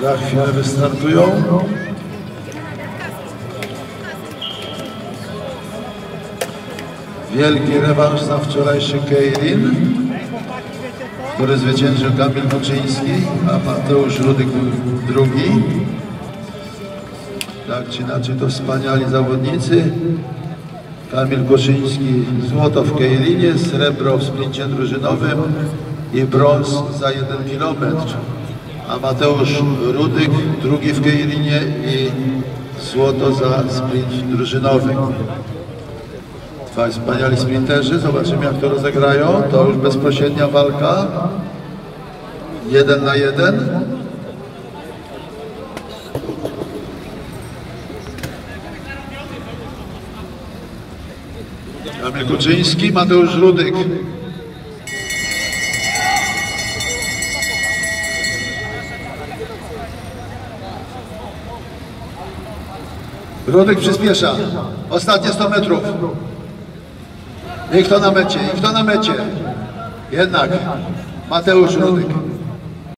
Za chwilę wystartują. Wielki rewanż za wczorajszy Keirin, który zwyciężył Kamil Kuczyński, a Mateusz Rudyk był drugi. Tak czy inaczej to wspaniali zawodnicy. Kamil Kuczyński złoto w Keirinie, srebro w sprincie drużynowym i brąz za 1 km. A Mateusz Rudyk drugi w Keirinie i złoto za sprint drużynowy. Dwaj wspaniali sprinterzy, zobaczymy jak to rozegrają. To już bezpośrednia walka. 1 na 1. Kamil Kuczyński, Mateusz Rudyk. Rudyk przyspiesza. Ostatnie 100 metrów. I kto na mecie? Jednak Mateusz Rudyk.